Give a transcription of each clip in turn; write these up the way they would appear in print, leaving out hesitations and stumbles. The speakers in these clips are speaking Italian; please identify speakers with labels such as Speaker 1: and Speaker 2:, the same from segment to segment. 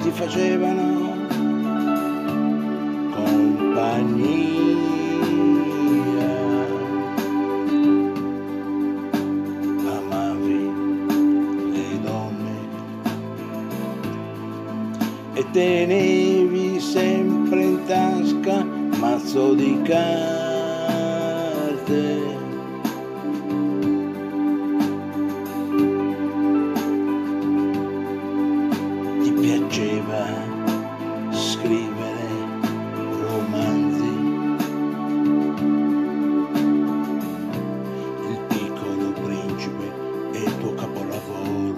Speaker 1: ti facevano compagnia, amavi le donne e tenevi sempre in tasca mazzo di carte. Ti piaceva scrivere romanzi, Il Piccolo Principe è il tuo capolavoro.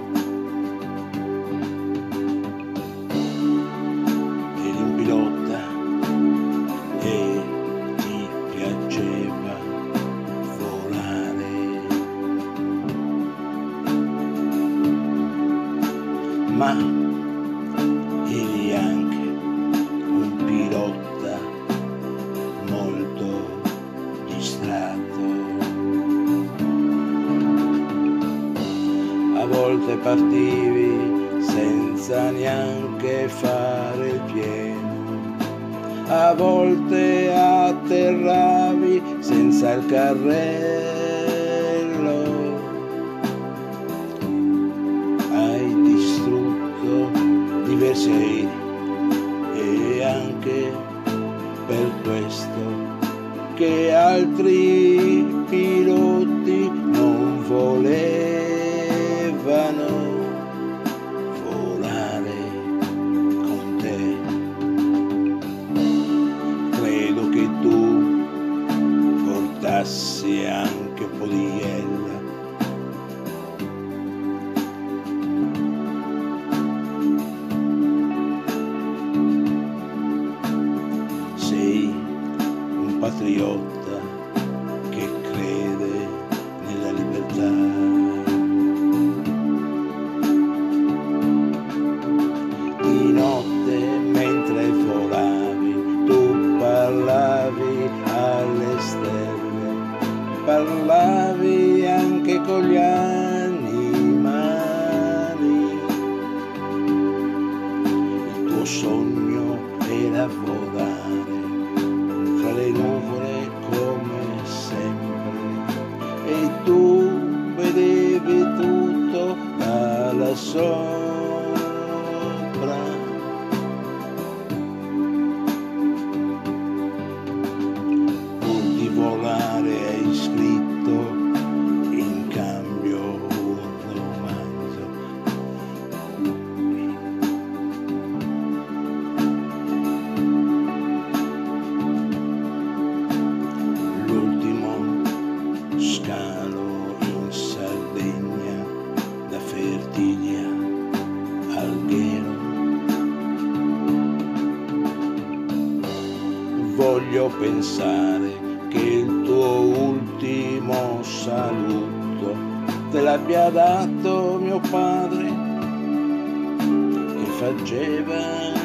Speaker 1: Eri un pilota e ti piaceva volare, ma eri anche un pilota molto distratto. A volte partivi senza neanche fare il pieno, a volte atterravi senza il carrello. Hai distrutto diversi aerei e anche per questo che altri piloti non volevano volare con te. Credo che tu portassi anche un po' di iella, sei un patriotta che crede nella libertà. Di notte mentre volavi tu parlavi alle stelle, parlavi anche con gli animali. Il tuo sogno era volare tra le nuvole come sempre e tu vedevi tutto dalla sopra. Pur di volare hai scritto in cambio un romanzo. L'ultimo scalo in Sardegna, da Fertiglia a Alghero. Voglio pensare che il tuo ultimo saluto te l'abbia dato mio padre, che faceva